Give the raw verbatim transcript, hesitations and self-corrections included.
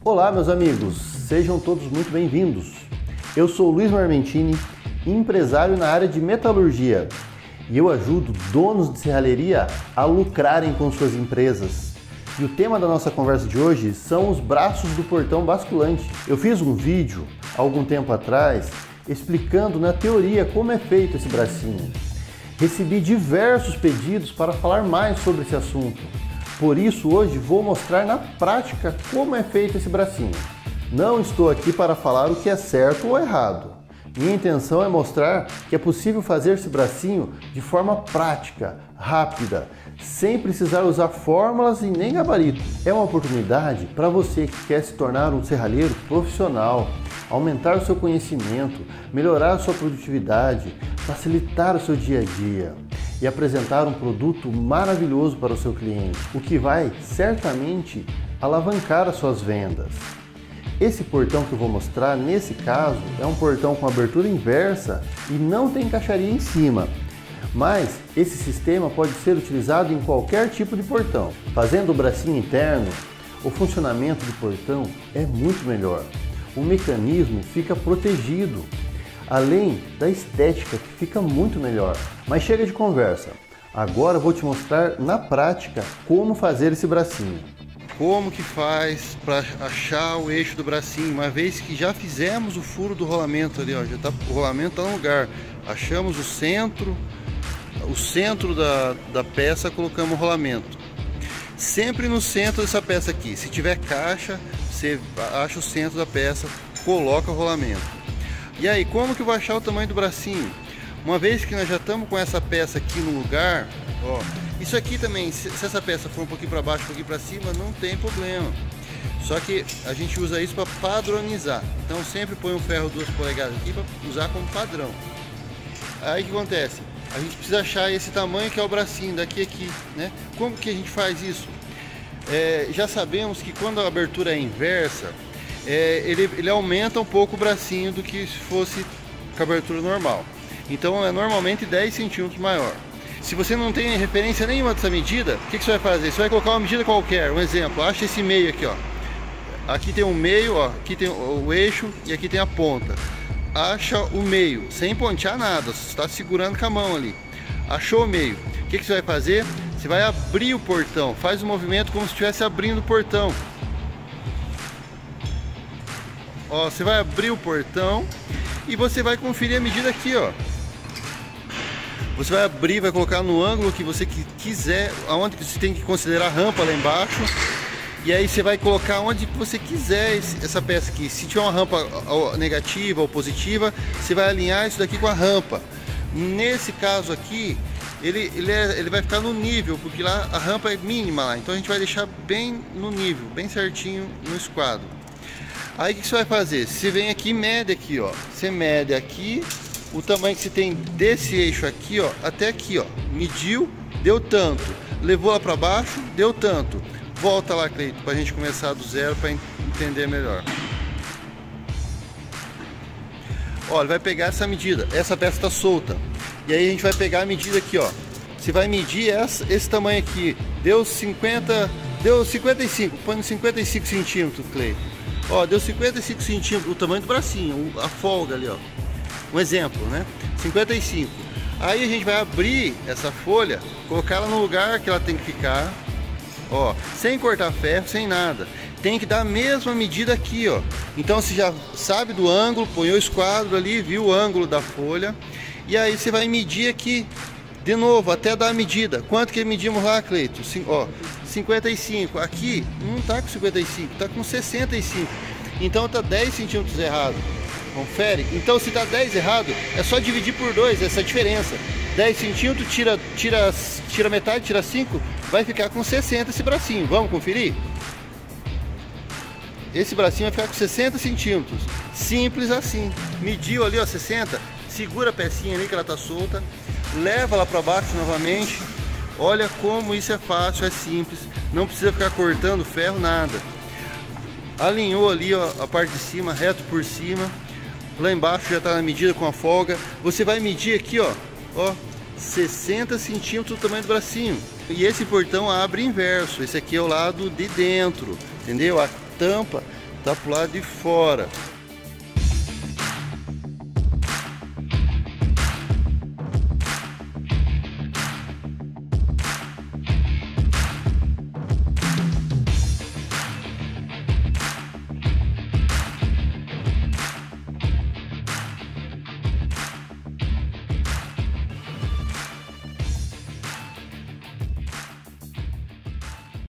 Olá, meus amigos, sejam todos muito bem-vindos. Eu sou Luiz Marmentini, empresário na área de metalurgia, e eu ajudo donos de serralheria a lucrarem com suas empresas. E o tema da nossa conversa de hoje são os braços do portão basculante. Eu fiz um vídeo há algum tempo atrás explicando na teoria como é feito esse bracinho. Recebi diversos pedidos para falar mais sobre esse assunto. Por isso hoje vou mostrar na prática como é feito esse bracinho. Não estou aqui para falar o que é certo ou errado. Minha intenção é mostrar que é possível fazer esse bracinho de forma prática, rápida, sem precisar usar fórmulas e nem gabarito. É uma oportunidade para você que quer se tornar um serralheiro profissional, aumentar o seu conhecimento, melhorar a sua produtividade, facilitar o seu dia a dia e apresentar um produto maravilhoso para o seu cliente, o que vai certamente alavancar as suas vendas. Esse portão que eu vou mostrar, nesse caso, é um portão com abertura inversa e não tem encaixaria em cima. Mas esse sistema pode ser utilizado em qualquer tipo de portão. Fazendo o bracinho interno, o funcionamento do portão é muito melhor. O mecanismo fica protegido, além da estética que fica muito melhor. Mas chega de conversa. Agora eu vou te mostrar na prática como fazer esse bracinho. Como que faz para achar o eixo do bracinho, uma vez que já fizemos o furo do rolamento ali, ó, já tá, o rolamento está no lugar. Achamos o centro, o centro da, da peça, colocamos o rolamento. Sempre no centro dessa peça aqui, se tiver caixa, você acha o centro da peça, coloca o rolamento. E aí, como que eu vou achar o tamanho do bracinho? Uma vez que nós já estamos com essa peça aqui no lugar, ó, isso aqui também, se, se essa peça for um pouquinho para baixo, um pouquinho para cima, não tem problema. Só que a gente usa isso para padronizar. Então sempre põe um ferro duas polegadas aqui para usar como padrão. Aí o que acontece? A gente precisa achar esse tamanho que é o bracinho, daqui a aqui, né? Como que a gente faz isso? É, já sabemos que quando a abertura é inversa, é, ele, ele aumenta um pouco o bracinho do que se fosse com a abertura normal. Então é normalmente dez centímetros maior. Se você não tem referência nenhuma dessa medida, o que, que você vai fazer? Você vai colocar uma medida qualquer. Um exemplo, acha esse meio aqui, ó. Aqui tem um meio, ó. Aqui tem o eixo e aqui tem a ponta. Acha o meio, sem pontear nada. Você está segurando com a mão ali. Achou o meio. O que, que você vai fazer? Você vai abrir o portão. Faz um movimento como se estivesse abrindo o portão. Ó, você vai abrir o portão e você vai conferir a medida aqui, ó. Você vai abrir, vai colocar no ângulo que você quiser, aonde você tem que considerar a rampa lá embaixo. E aí você vai colocar onde você quiser essa peça aqui. Se tiver uma rampa negativa ou positiva, você vai alinhar isso daqui com a rampa. Nesse caso aqui, ele, ele, é, ele vai ficar no nível, porque lá a rampa é mínima lá. Então a gente vai deixar bem no nível, bem certinho no esquadro. Aí o que você vai fazer? Você vem aqui e mede aqui, ó. Você mede aqui o tamanho que você tem desse eixo aqui, ó, até aqui, ó. Mediu, deu tanto. Levou lá para baixo, deu tanto. Volta lá, Cleito, para a gente começar do zero para entender melhor. Olha, vai pegar essa medida. Essa peça está solta. E aí a gente vai pegar a medida aqui, ó. Você vai medir essa, esse tamanho aqui. Deu cinquenta, deu cinquenta e cinco. Põe cinquenta e cinco centímetros, Cleito. Ó, deu cinquenta e cinco centímetros, o tamanho do bracinho, a folga ali, ó. Um exemplo, né? cinquenta e cinco. Aí a gente vai abrir essa folha, colocar ela no lugar que ela tem que ficar, ó, sem cortar ferro, sem nada. Tem que dar a mesma medida aqui, ó. Então você já sabe do ângulo, põe o esquadro ali, viu o ângulo da folha. E aí você vai medir aqui de novo, até dar a medida. Quanto que medimos lá, Cleito? Ó, cinquenta e cinco. Aqui não tá com cinquenta e cinco, tá com sessenta e cinco. Então tá dez centímetros errado. Confere? Então se tá dez errado, é só dividir por dois essa diferença. dez centímetros, tira, tira, tira metade, tira cinco, vai ficar com sessenta esse bracinho. Vamos conferir? Esse bracinho vai ficar com sessenta centímetros. Simples assim. Mediu ali, ó, sessenta. Segura a pecinha ali que ela tá solta. Leva ela para baixo novamente. Olha como isso é fácil, é simples. Não precisa ficar cortando ferro, nada. Alinhou ali, ó, a parte de cima, reto por cima. Lá embaixo já está na medida com a folga. Você vai medir aqui, ó, ó, sessenta centímetros o tamanho do bracinho. E esse portão abre inverso. Esse aqui é o lado de dentro, entendeu? A tampa voltar pro lado de fora.